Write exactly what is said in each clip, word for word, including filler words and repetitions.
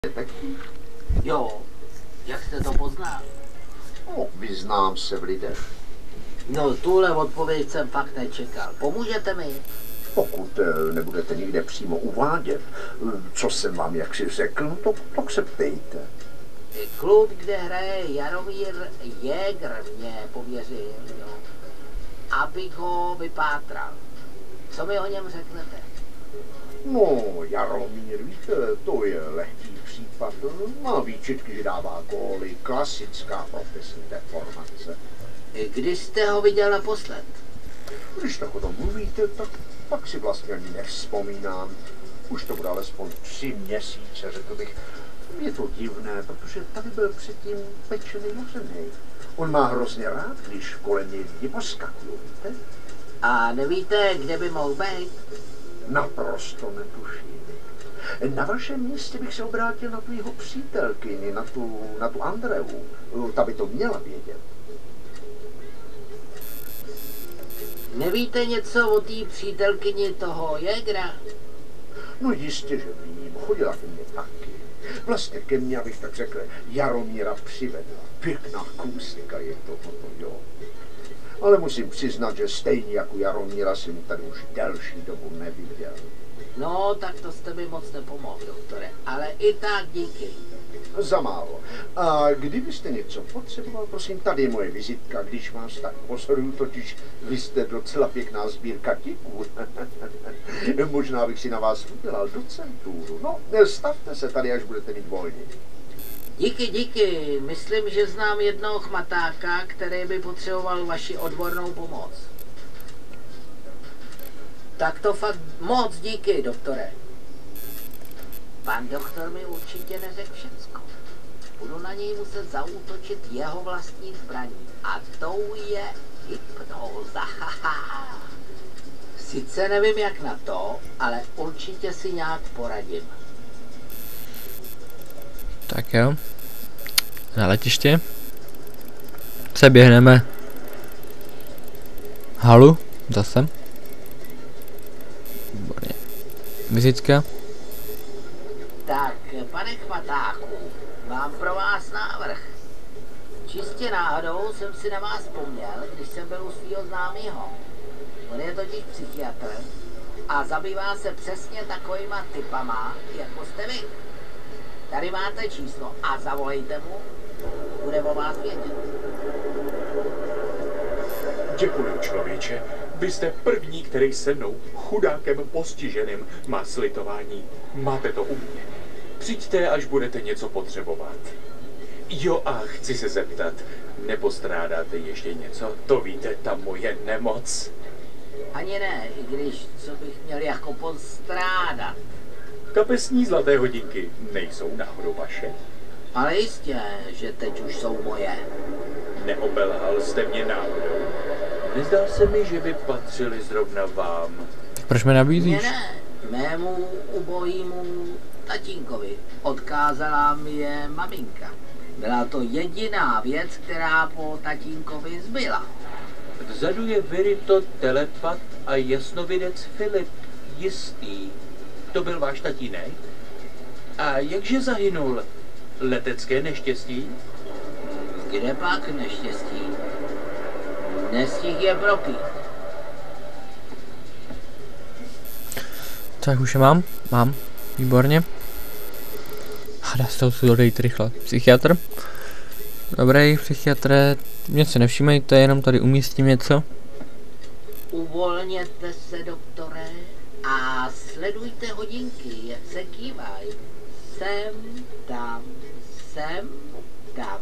Detektiv? Jo, jak jste to poznal? No, vyznám se v lidech. No, tuhle odpověď jsem fakt nečekal. Pomůžete mi? Pokud eh, nebudete nikde přímo uvádět, eh, co jsem vám jaksi řekl, no to, tak se ptejte. Klub, kde hraje Jaromír Jäger, mě pověřil, jo, abych ho vypátral. Co mi o něm řeknete? No, Jaromír, víte, to je lehký případ. Má výčitky, že dává góly, klasická profesní deformace. Kdy jste ho viděl naposled? Když tak o tom mluvíte, tak pak si vlastně ani nevzpomínám. Už to bude alespoň tři měsíce, řekl bych. Je to divné, protože tady byl předtím pečený vařený. On má hrozně rád, když kolem něj lidi poskakují, víte? A nevíte, kde by mohl být? Naprosto netuším. Na vašem místě bych se obrátil na tu jeho přítelkyni, na tu, na tu Andreu. Ta by to měla vědět. Nevíte něco o té přítelkyni toho Jägera? No jistě, že vím. Chodila ke mně taky. Vlastně ke mně, abych tak řekl, Jaromíra přivedla. Pěkná kůstka je to, to, jo. Ale musím přiznat, že stejně jako Jaromíra jsem tady už delší dobu neviděl. No, tak to jste mi moc nepomohl, doktore. Ale i tak díky. Za málo. A kdybyste něco potřeboval, prosím, tady je moje vizitka, když vás tak pozoruju, totiž vy jste docela pěkná sbírka tiků. Možná bych si na vás udělal docenturu. No, stavte se tady, až budete mít volně. Díky, díky. Myslím, že znám jednoho chmatáka, který by potřeboval vaši odbornou pomoc. Tak to fakt moc díky, doktore. Pan doktor mi určitě neřekl všecko. Budu na něj muset zaútočit jeho vlastní zbraní. A tou je hypnóza. Sice nevím jak na to, ale určitě si nějak poradím. Tak jo. Na letiště. Přeběhneme halu. Zase. Výborně. Vizitka. Tak, pane chmatáku, mám pro vás návrh. Čistě náhodou jsem si na vás vzpomněl, když jsem byl u svýho známého. On je totiž psychiatr a zabývá se přesně takovýma typama, jako jste vy. Tady máte číslo a zavolejte mu, bude o vás vědět. Děkuji, člověče. Vy jste první, který se mnou, chudákem postiženým, má slitování. Máte to u mě. Přijďte, až budete něco potřebovat. Jo, a chci se zeptat, nepostrádáte ještě něco? To víte, ta moje nemoc. Ani ne, i když co bych měl jako postrádat. Kapesní zlaté hodinky nejsou náhodou vaše? Ale jistě, že teď už jsou moje. Neobelhal jste mě náhodou? Nezdá se mi, že by patřili zrovna vám. Proč mi nabízíš? Mně ne, mému ubohýmu tatínkovi. Odkázala mi je maminka. Byla to jediná věc, která po tatínkovi zbyla. Vzadu je Verito, telepat a jasnovidec Filip. Jistý. To byl váš tatínek? A jakže zahynul? Letecké neštěstí? Kde pak neštěstí? Nestih je propít. Tak už je mám? Mám. Výborně. A dá se to tu dodejít rychle. Psychiatr. Dobrý, psychiatre. Mě se nevšímejte, jenom tady umístím něco. Uvolněte se, doktore, a sledujte hodinky, jak se kývají. Sem, tam, sem, tam.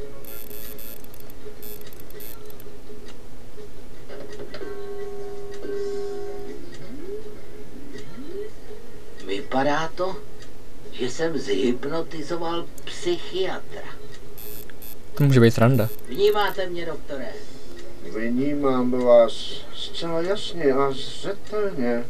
Vypadá to, že jsem zhypnotizoval psychiatra. To může být sranda. Vnímáte mě, doktore? Vnímám vás zcela jasně a zřetelně.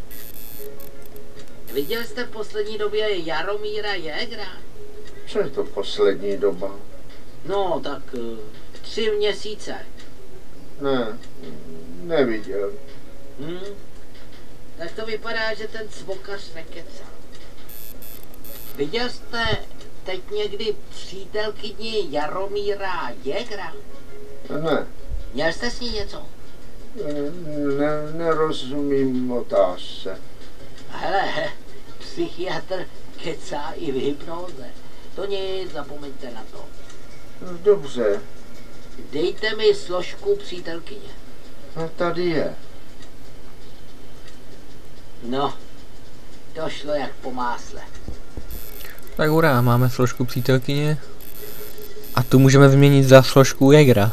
Viděl jste v poslední době Jaromíra Jägera? Co je to poslední doba? No, tak uh, tři měsíce. Ne, neviděl. Hm? Tak to vypadá, že ten cvokař nekecal. Viděl jste teď někdy přítelkyni Jaromíra Jägra? Ne, Měl jste s ní něco? ne, nerozumím otázce. Hele, psychiatr kecá i v hypnoze. To nic, zapomeňte na to. Dobře, Dejte mi složku přítelkyně. a tady je. No, to šlo jak po másle. Tak hurá, máme složku přítelkyně. A tu můžeme vyměnit za složku Jägra.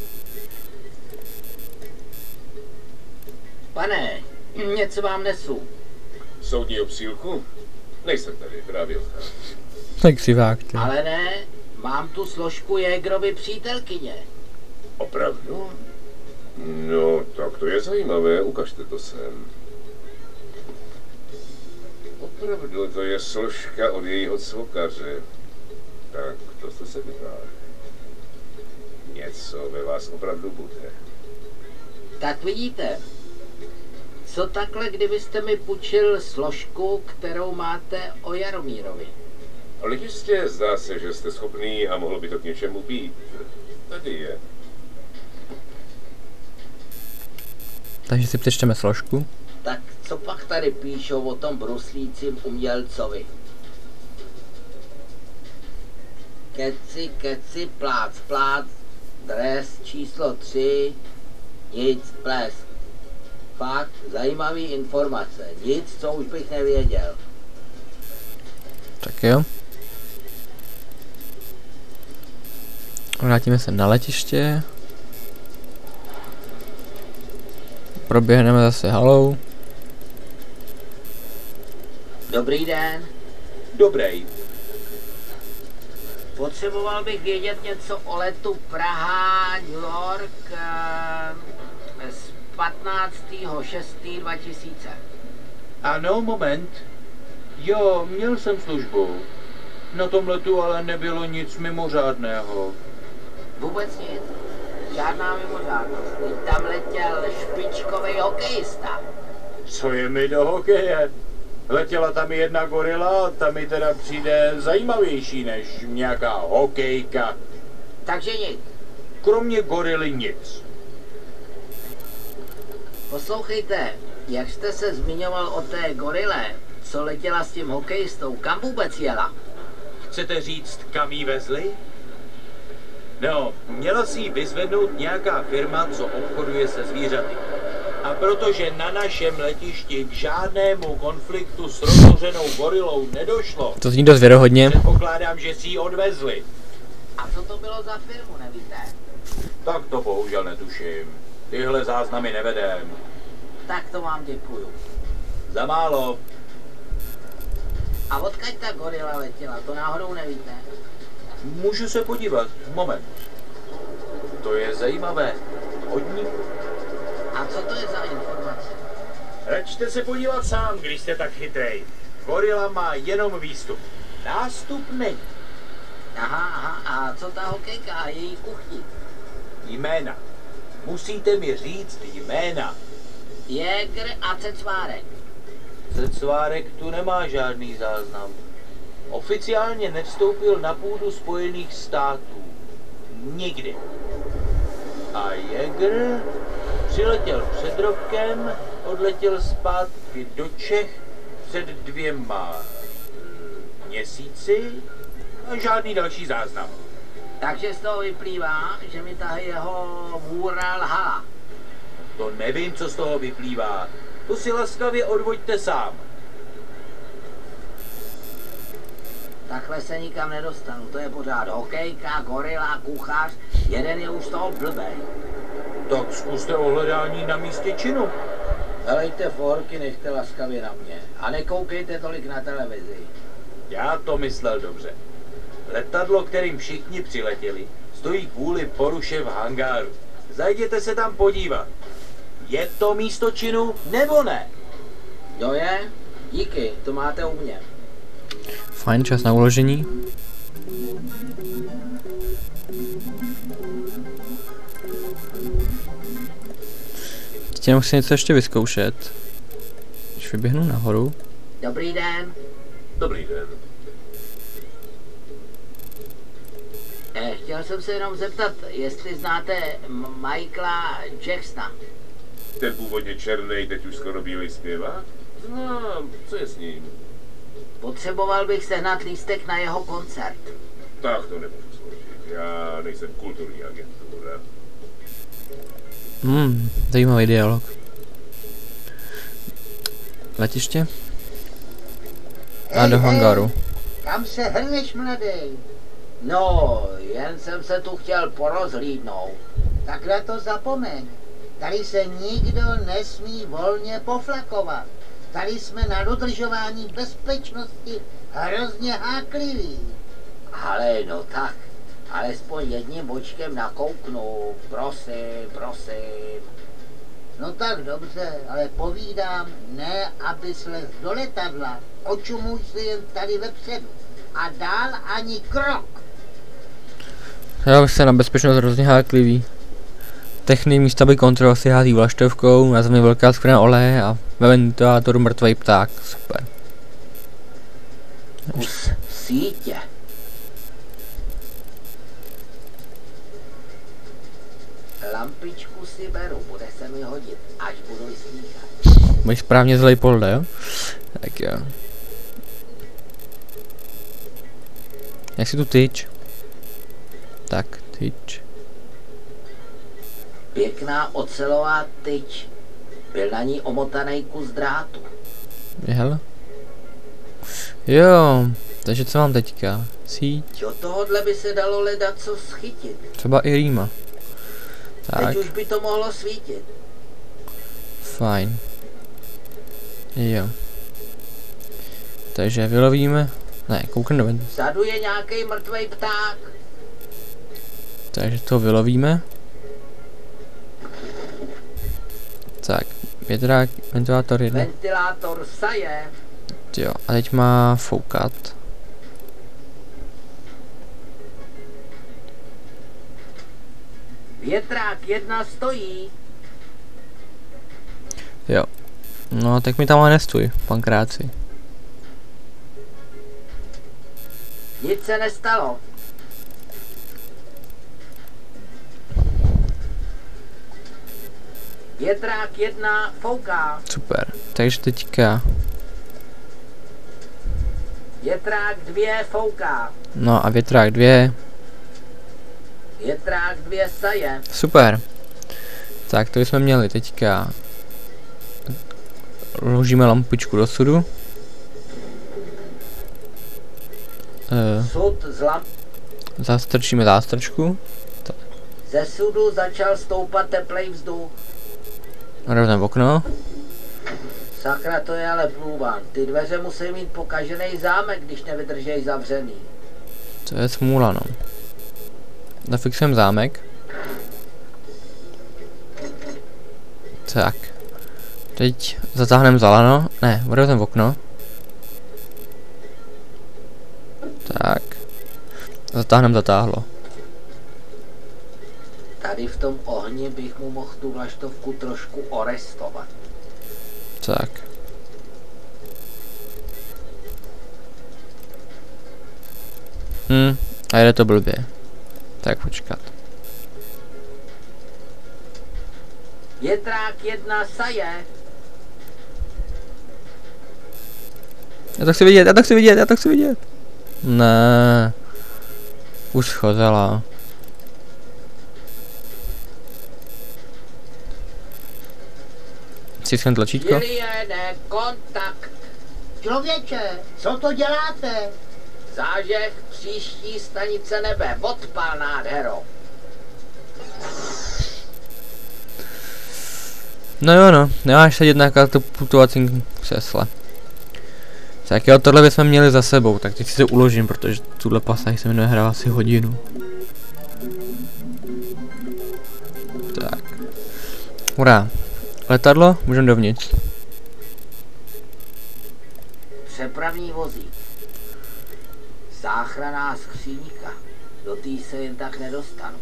Pane, něco vám nesu. Soudní obsílku? Nejsem tady, právě odcházím. Tak si vážte. Ale ne, mám tu složku Jägrovy přítelkyně. Opravdu? No, tak to je zajímavé, ukažte to sem. Opravdu, to je složka od jejího cvokaře. Tak, to jste se vytáhl. Něco ve vás opravdu bude. Tak vidíte, co takhle, kdybyste mi půjčil složku, kterou máte o Jaromírovi? Ale jistě, zdá se, že jste schopný a mohlo by to k něčemu být. Tady je. Takže si přečteme složku. Tak co pak tady píšou o tom bruslícím umělcovi? Keci, keci, plác, plác, dres číslo tři, nic, ples. Fakt zajímavý informace, nic, co už bych nevěděl. Tak jo. Vrátíme se na letiště. Proběhneme zase halou. Dobrý den, Dobrý. potřeboval bych vědět něco o letu Praha, New York eh, z patnáctého šestého dva tisíce. Ano, moment. Jo, měl jsem službu. Na tom letu ale nebylo nic mimořádného. Vůbec nic. Žádná mimořádnost. Teď tam letěl špičkový hokejista. Co je mi do hokeje? Letěla tam jedna gorila, ta mi teda přijde zajímavější než nějaká hokejka. Takže nic. Kromě gorily nic. Poslouchejte, jak jste se zmiňoval o té gorile, co letěla s tím hokejistou, kam vůbec jela? Chcete říct, kam jí vezli? No, měla si ji vyzvednout nějaká firma, co obchoduje se zvířaty. A protože na našem letišti k žádnému konfliktu s rozhořenou gorilou nedošlo, To zní dost věrohodně. předpokládám, že si ji odvezli. A co to bylo za firmu, nevíte? Tak to bohužel netuším. Tyhle záznamy nevedem. Tak to vám děkuju. Za málo. A odkud ta gorila letěla, to náhodou nevíte? Můžu se podívat. Moment. To je zajímavé. Hodně. A co to je za informace? Račte se podívat sám, když jste tak chytrej. Gorila má jenom výstup. Nástup není. Aha, aha, a co ta hokejka a její kuchni? Jména. Musíte mi říct jména. Jäger a Cecvárek. Cecvárek tu nemá žádný záznam. Oficiálně nevstoupil na půdu Spojených států. Nikdy. A Jäger přiletěl před rokem, odletěl zpátky do Čech před dvěma eh, měsíci a žádný další záznam. Takže z toho vyplývá, že mi ta jeho hůra lhala. To nevím, co z toho vyplývá. To si laskavě odvoďte sám. Takhle se nikam nedostanu, to je pořád hokejka, gorila, kuchař, jeden je už z toho blbej. Tak zkuste ohledání na místě činu. Helejte forky, nechte laskavě na mě a nekoukejte tolik na televizi. Já to myslel dobře. Letadlo, kterým všichni přiletěli, stojí kvůli poruše v hangáru. Zajděte se tam podívat. Je to místo činu nebo ne? Jo je? Díky, to máte u mě. Fajn, čas na uložení. Teď jenom chci něco ještě vyzkoušet. Když vyběhnu nahoru. Dobrý den. Dobrý den. Eh, chtěl jsem se jenom zeptat, jestli znáte M- Michaela Jacksona. Ten původně černý, teď už skoro bílý zpěvák? Znám, co je s ním? Potřeboval bych sehnat lístek na jeho koncert. Tak to nemůžu složit, já nejsem kulturní agentura. Hmm, zajímavý dialog. Letiště? A do hangaru. Kam se hrneš, mladý? No, jen jsem se tu chtěl porozhlídnout. Tak na to zapomeň. Tady se nikdo nesmí volně poflakovat. Tady jsme na dodržování bezpečnosti hrozně hákliví. Ale no tak, alespoň jedním očkem nakouknu, prosím, prosím. No tak dobře, ale povídám, ne aby slez do letadla. Očumuj si jen tady vepředu. A dál ani krok. Já bych se na bezpečnost hrozně háklivý. Technik místo by kontrol si hází vlaštovkou, na zemi velká skvrna oleje a ve ventilátoru mrtvej pták. Super. Kus sítě. Lampičku si beru, bude se mi hodit, až budu slýchat. Můj správně zlej polde, jo? Tak jo. Jak si tu tyč? Tak, tyč. Pěkná ocelová tyč. Byl na ní omotaný kus drátu. Jel? Jo, takže co mám teďka? Síť? Do tohohle by se dalo ledat co schytit. Třeba i rýma. Tak, Teď už by to mohlo svítit. fajn. Jo. Takže vylovíme. Ne, koukne do ven. Vzadu je nějaký mrtvej pták. Takže to vylovíme. Tak, větrák, ventilátor jedna. Ventilátor saje. Jo, a teď má foukat. Větrák jedna stojí. Jo. No, tak mi tam ale nestůj, pankráci. Nic se nestalo. Větrák jedna fouká. Super. Takže teďka. Větrák dvě fouká. No a větrák dvě. Větrák dvě saje. Super. Tak to jsme měli teďka. Ložíme lampičku do sudu. Uh, Sud z lamp... zastrčíme zástrčku. Ze sudu začal stoupat teplej vzduch. Rovném okno. Sakra, to je ale průvan. Ty dveře musí mít pokažený zámek, když nevydržej zavřený. To je smůla, no. Zafixujeme zámek. Tak. Teď zatáhneme zalano. Ne, otevřeme okno. Tak. Zatáhneme zatáhlo. Tady v tom ohni bych mu mohl tu vlaštovku trošku orestovat. Tak. Hm, a jde to blbě. Tak počkat. Větrák jedna saje. Já to chci vidět, já to chci vidět, já to chci vidět. Ne. Už schodila. Stisknem tlačítko. Juliane, kontakt. Člověče, co to děláte? Zážeh příští stanice nebe. Odpal, nádhero. No jo no, nemáš sedět na katapultovacím křesle. Tak jo, tohle bychom měli za sebou, tak teď si to uložím, protože tuhle pasáž se mi nehrál asi hodinu. Tak. Hurá. Letadlo, můžeme dovnitř. Přepravní vozík. Záchranná skříňka. Do té se jen tak nedostanu.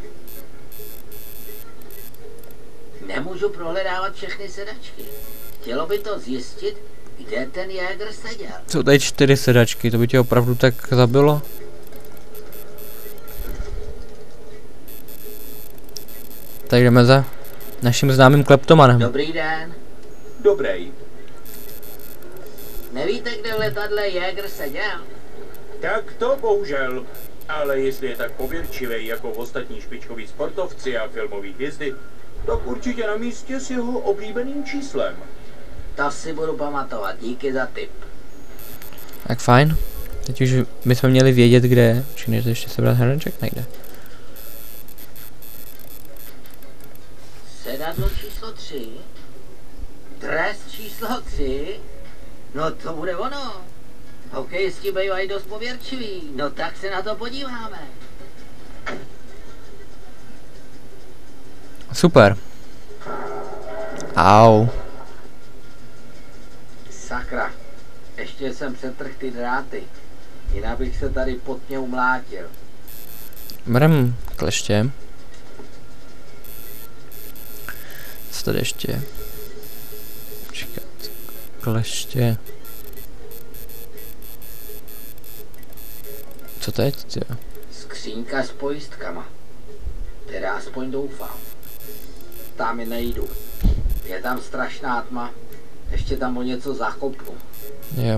Nemůžu prohledávat všechny sedačky. Chtělo by to zjistit, kde ten Jäger seděl. Jsou tady čtyři sedačky, to by tě opravdu tak zabilo? Tak jdeme za naším známým kleptomanem. Dobrý den. Dobrý. Nevíte, kde v letadle Jäger seděl? Tak to bohužel. Ale jestli je tak pověrčivý jako ostatní špičkoví sportovci a filmoví hvězdy, tak určitě na místě s jeho oblíbeným číslem. To si budu pamatovat, díky za tip. Tak fajn. Teď už bychom měli vědět, kde je. Čili to ještě sebrat hrneček nejde. Sedadlo číslo tři. Dres číslo tři. No to bude ono. Hokejisti bývají dost pověrčiví. No tak se na to podíváme. Super. Au. Sakra. Ještě jsem přetrhl ty dráty. Jinak bych se tady pod mě umlátil. Berem kleště. Co tady ještě? Čekat. Kleště. Co teď, tyjo? Skřínka s pojistkama. Teda aspoň doufám. Tam je nejdu. Je tam strašná tma. Ještě tam o něco zakopnu. Jo.